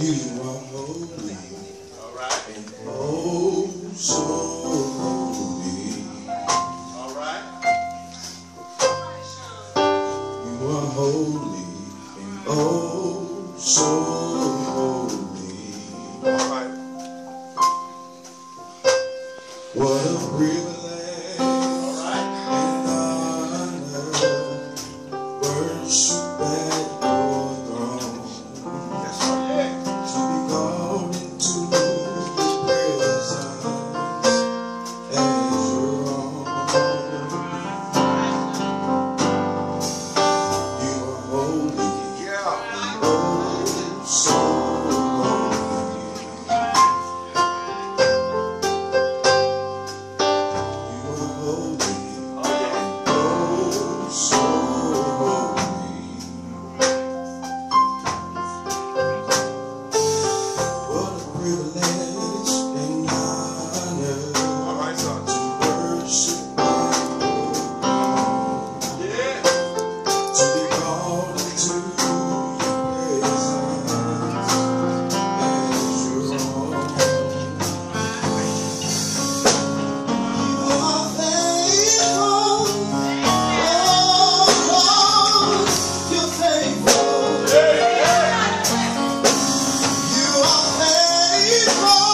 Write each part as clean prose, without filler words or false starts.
You are holy. All right. And oh, so holy. All right. You are holy and oh, so holy. All right. What a privilege. All right. And honor. Worship at your throne. Yes, sir. To be called into the presence as your own. You are holy. Yeah. Oh, so holy. You are holy. Oh, so holy. What a privilege and honor to worship at your throne. To be called into your presence as your own. You are faithful. Oh, you're faithful. You are faithful.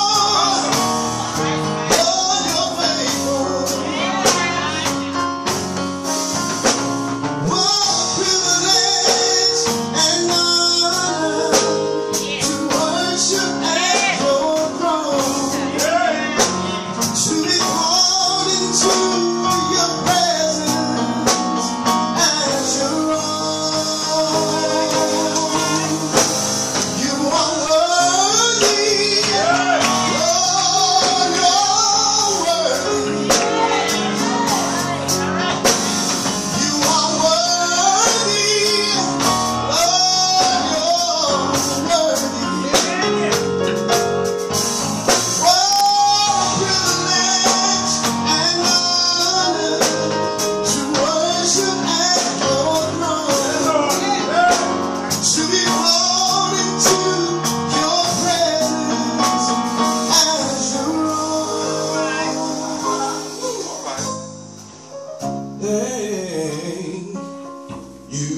Oh, you're faithful. What a privilege and honor to worship at your throne. To be called into your presence as your own. You are worthy. Lord, you're worthy. You are worthy. Lord, you're worthy. What privilege and honor to worship at your throne. To be called into your presence as your own. Thank you,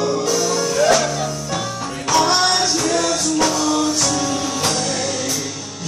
I just want to thank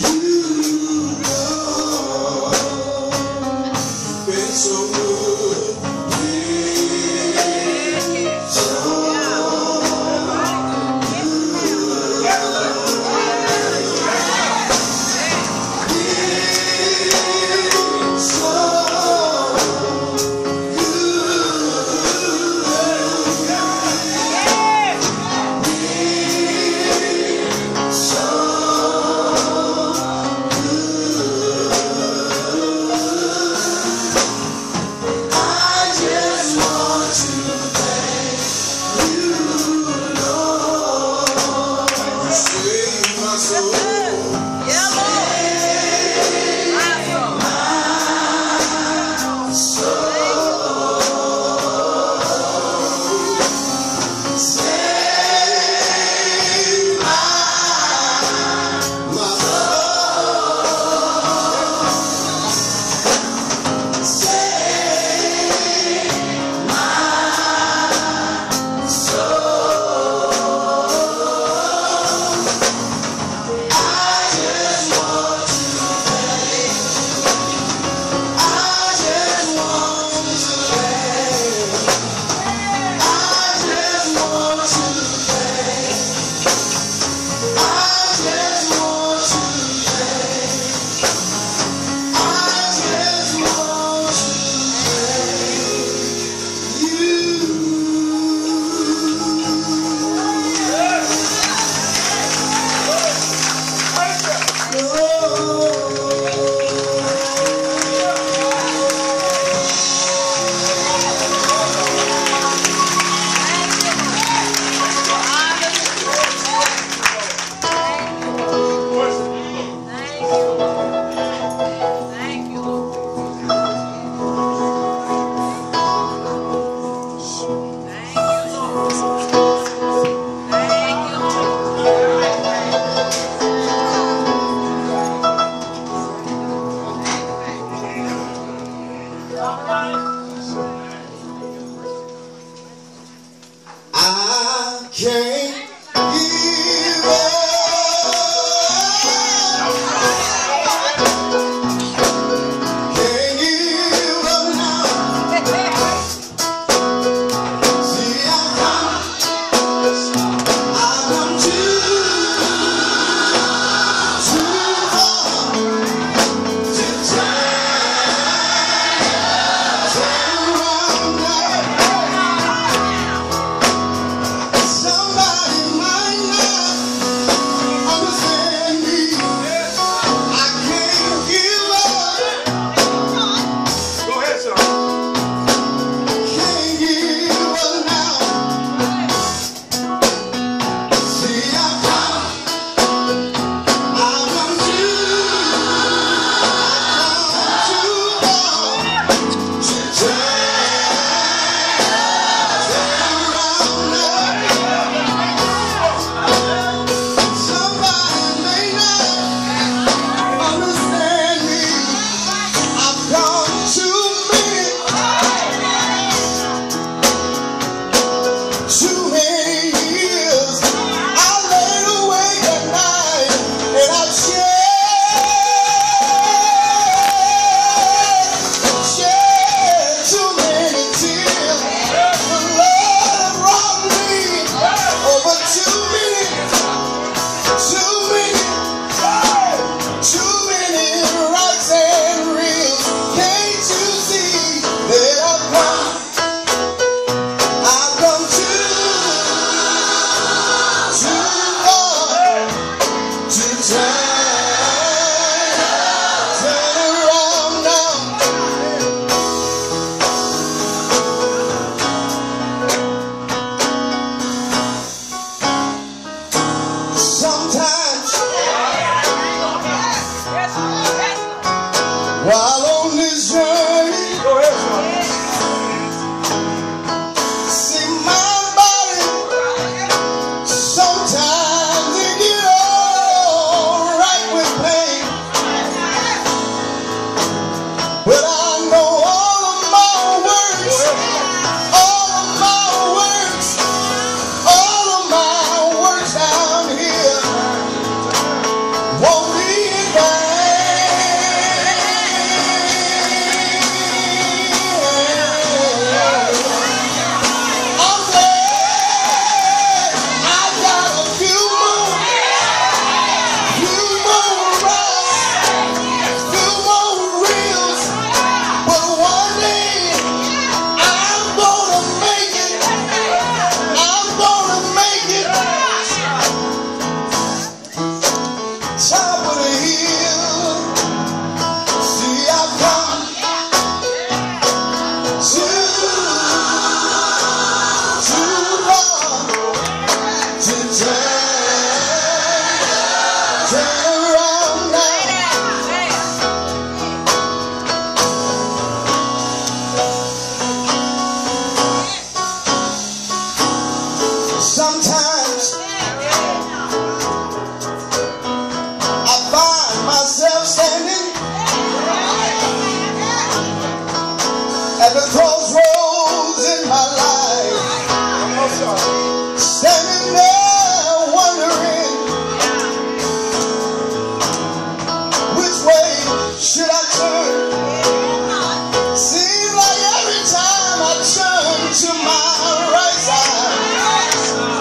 should I turn? Seems like every time I turn to my right side,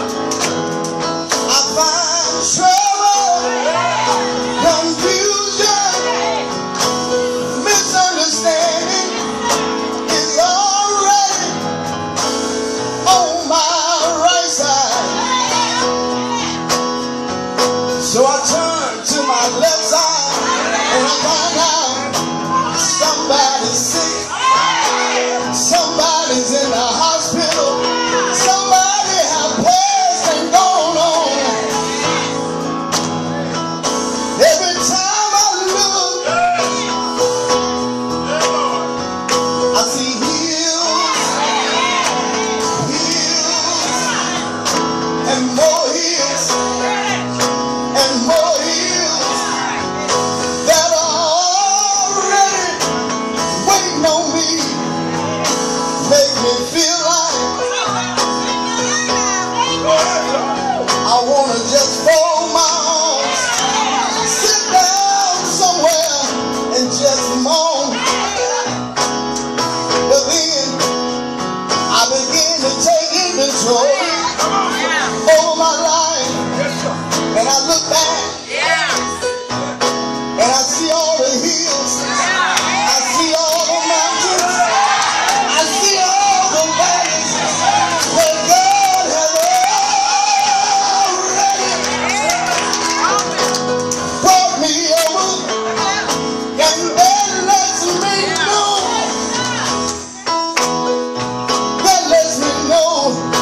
I find trouble, confusion, misunderstanding is already on my right side. So I turn to my left side and I find out somebody's sick, somebody's in the hospital, somebody has passed and gone on. Every time I look, I see heals, and more heals, and more heals that are already waiting on me. Make me feel like I wanna just fold my arms, sit down somewhere and just moan. But then I begin to take inventory over my life, and I look back and I see all the hills, I see all the mountains, I see all the valleys that God has already brought me over. And that lets me know, that lets me know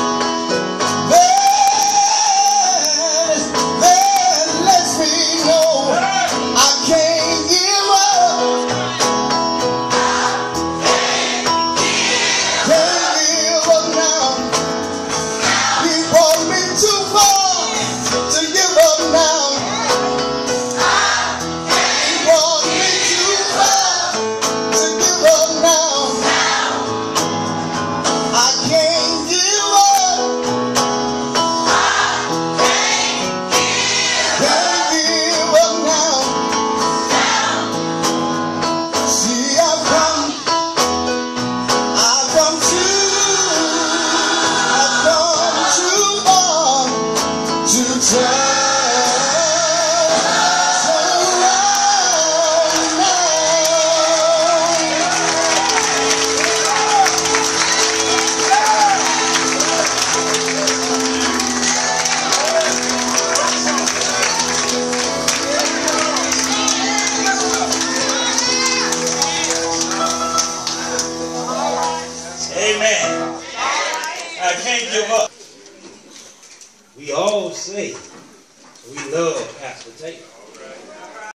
that lets me know I can't give up. Can't give up now. He brought me too far to give up now. He brought me too far to give up now. I can't give up. Can't give up now. See, I've come too far to turn around now. Amen. I can't give up. We all say we love Pastor Taylor.